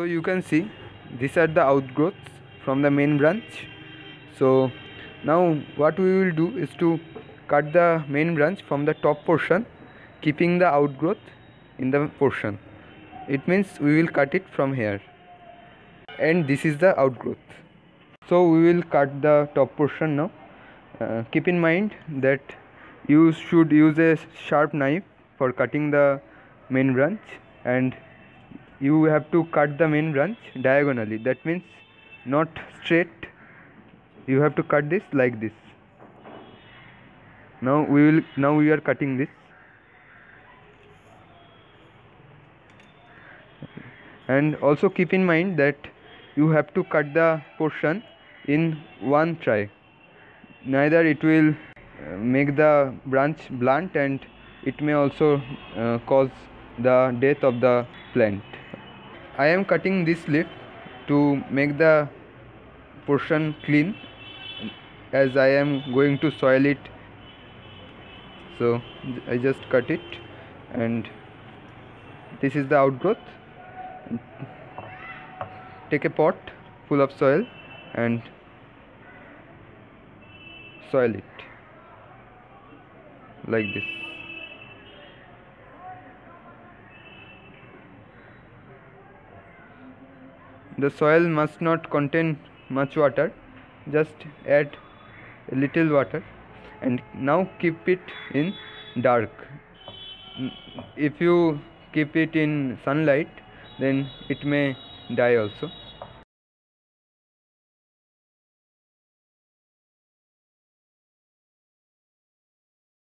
So you can see these are the outgrowths from the main branch. So now what we will do is to cut the main branch from the top portion, keeping the outgrowth in the portion. It means we will cut it from here, and this is the outgrowth. So we will cut the top portion now. Keep in mind that you should use a sharp knife for cutting the main branch, and you have to cut the main branch diagonally. That means not straight. You have to cut this like this. Now we are cutting this, and also keep in mind that you have to cut the portion in one try. Neither it will make the branch blunt, and it may also cause the death of the plant. I am cutting this leaf to make the portion clean, as I am going to soil it. So I just cut it, and this is the outgrowth. Take a pot full of soil and soil it like this. The soil must not contain much water, just add a little water, and now keep it in dark. If you keep it in sunlight, then it may die also.